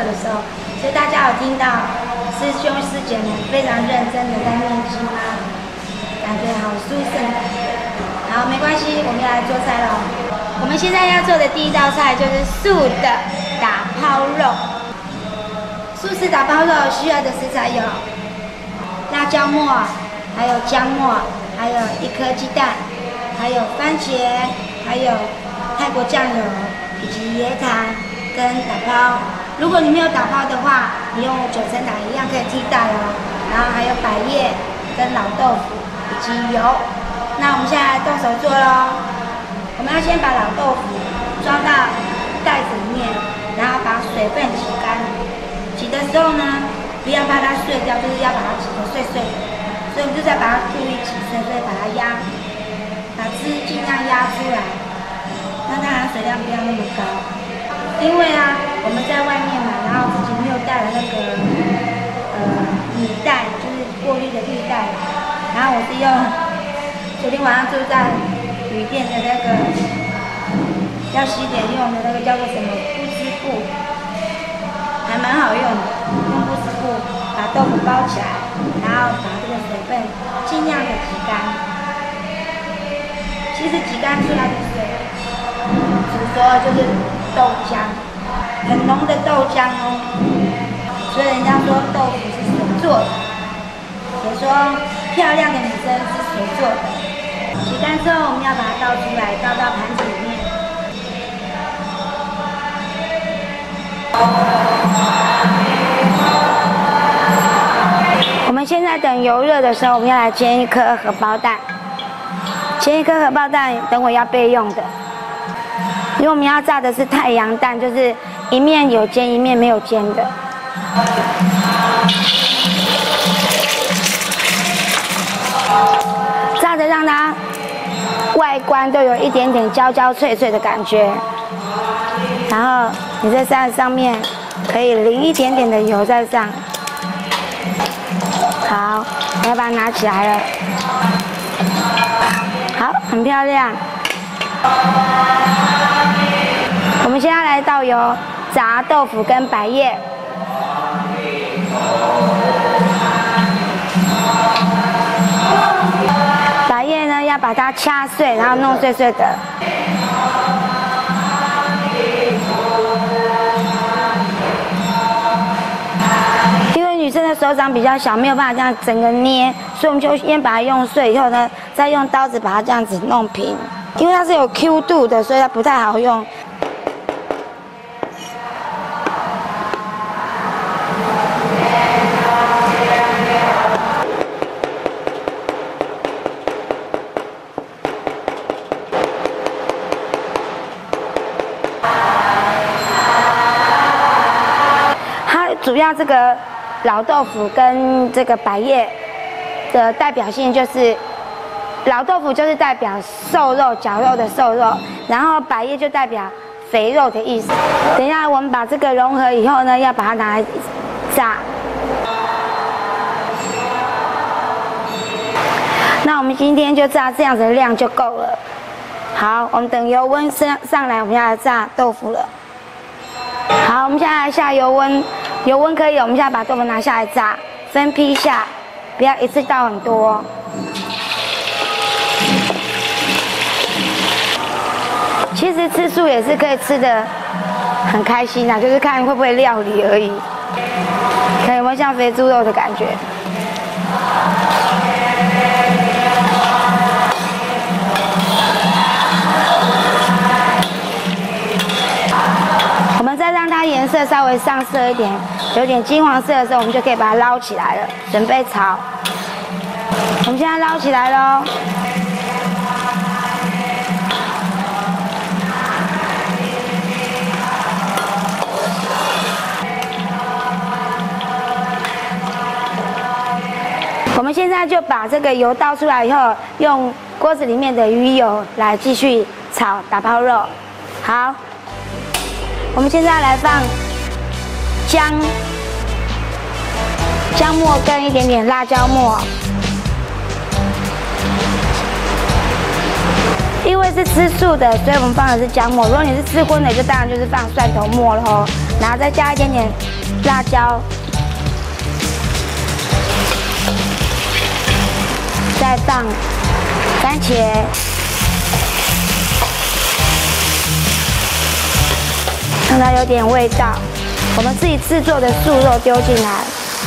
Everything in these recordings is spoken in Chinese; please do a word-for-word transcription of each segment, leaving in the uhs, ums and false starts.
的时候，所以大家有听到师兄师姐们非常认真的在念经吗？感觉好殊胜。好，没关系，我们要来做菜喽。我们现在要做的第一道菜就是素的打抛肉。素食打抛肉需要的食材有辣椒末，还有姜末，还有一颗鸡蛋，还有番茄，还有泰国酱油，以及椰糖跟打抛。如果你没有打抛的话，你用九层塔一样可以替代哦。然后还有百叶跟老豆腐以及油。那我们现在来动手做咯。我们要先把老豆腐装到袋子里面，然后把水分挤干。挤的时候呢，不要怕它碎掉，就是要把它挤得碎碎的。所以我们就在把它故意挤碎，所以把它压，把汁尽量压出来，让它含水量不要那么高。因为啊，我们在外面买，然后自己没有带了那个呃米袋，就是过滤的滤袋，然后我是用昨天晚上住在旅店的那个要洗脸用的那个叫做什么不织布，还蛮好用的。用不织布把豆腐包起来，然后把这个水分尽量的挤干。其实挤干出来的水，煮熟了就是豆浆，很浓的豆浆哦。所以人家说豆腐是水做的，也说漂亮的女生是水做的。挤干之后，我们要把它倒出来，倒到盘子里面。我们现在等油热的时候，我们要来煎一颗荷包蛋。煎一颗荷包蛋，等会要备用的。因为我们要炸的是太阳蛋，就是一面有煎，一面没有煎的。炸的让它外观都有一点点焦焦脆脆的感觉，然后你在在上面可以淋一点点的油在上。好，我要把它拿起来了。好，很漂亮。我们现在来倒油炸豆腐跟百叶。百叶呢，要把它掐碎，然后弄碎碎的。因为女生的手掌比较小，没有办法这样整个捏，所以我们就先把它用碎，以后呢，再用刀子把它这样子弄平。因为它是有 Q 度的，所以它不太好用。主要这个老豆腐跟这个百叶的代表性就是，老豆腐就是代表瘦肉、绞肉的瘦肉，然后百叶就代表肥肉的意思。等一下我们把这个融合以后呢，要把它拿来炸。那我们今天就炸这样子的量就够了。好，我们等油温上上来，我们要来炸豆腐了。好，我们现在来下油温。油温可以，我们现在把豆腐拿下来炸，分批下，不要一次倒很多。其实吃素也是可以吃的很开心啊，就是看会不会料理而已。看有没有像肥猪肉的感觉？我们再让它颜色稍微上色一点，有点金黄色的时候，我们就可以把它捞起来了，准备炒。我们现在捞起来咯。我们现在就把这个油倒出来以后，用锅子里面的鱼油来继续炒打抛肉。好。我们现在来放姜、姜末跟一点点辣椒末。因为是吃素的，所以我们放的是姜末。如果你是吃荤的，就当然就是放蒜头末了哦。然后再加一点点辣椒，再放番茄，让它有点味道。我们自己制作的素肉丢进来，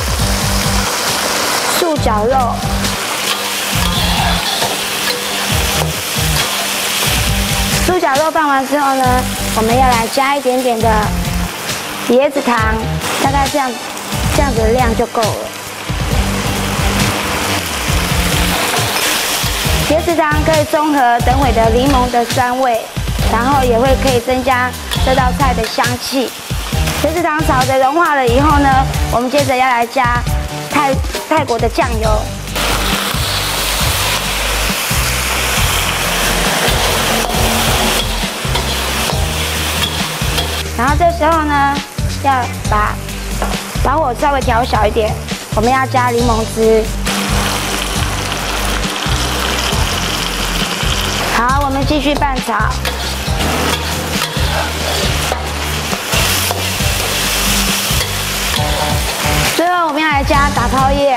素绞肉。 猪脚肉放完之后呢，我们要来加一点点的椰子糖，大概这样这样子的量就够了。椰子糖可以中和等会的柠檬的酸味，然后也会可以增加这道菜的香气。椰子糖炒的融化了以后呢，我们接着要来加泰泰国的酱油。 然后这时候呢，要把把火稍微调小一点，我们要加柠檬汁。好，我们继续拌炒。最后我们要来加打抛叶。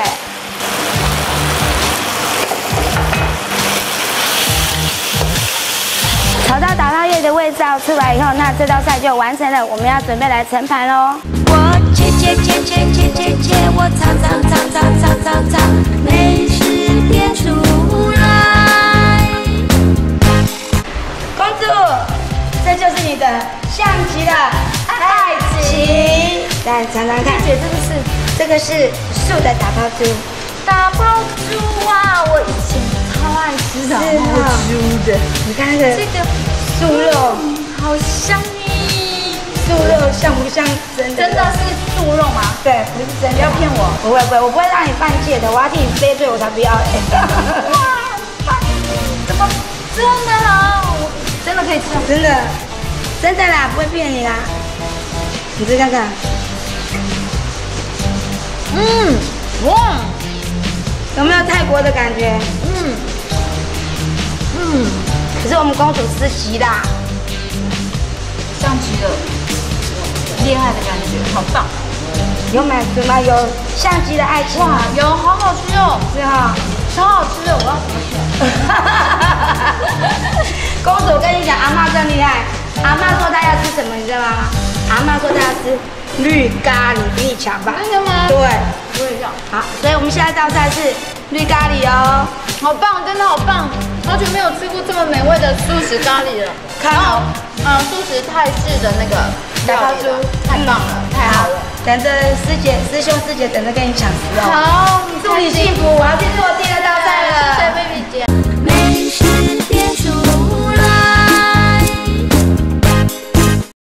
炒到打抛叶的味道出来以后，那这道菜就完成了。我们要准备来盛盘喽。我切切切切切切切，我炒炒炒炒炒炒炒，美食变出来。公主，这就是你的像极了爱情。来尝尝看，姐，这个是这个是素的打抛猪。打抛猪啊，我以前。 超爱吃的，好猪的，你看那个这个素肉，好香耶！素肉像不像真的？真的是素肉吗？对，不是真的。不要骗我，不会不会，我不会让你犯戒的，我要替你背罪，我才不要哎！哇，怎么真的啦？真的可以吃？真的，真的啦，不会骗你啦。你吃看看。嗯，哇，有没有泰国的感觉？嗯。 嗯，可是我们公主吃极辣， 像极了厉害的感觉，好棒！ 有买什么有像极的爱情？ 哇，有好好吃哦， 是哈， 超好吃的，我要怎么选？ 公主，我跟你讲，阿嬷更厉害。阿嬷说她要吃什么，你知道吗？阿嬷说她要吃绿咖喱，比你强吧？ 真的吗？ 对， 我也要。 好，所以我们下一道菜是绿咖喱哦， 好棒，真的好棒！ 好久没有吃过这么美味的素食咖喱了，然后，嗯，素食泰式的那个打抛猪，太棒了，太好了！ 等着师姐、师兄、师姐等着跟你抢食哦。 好， 祝你幸福！我要去做第二道菜了。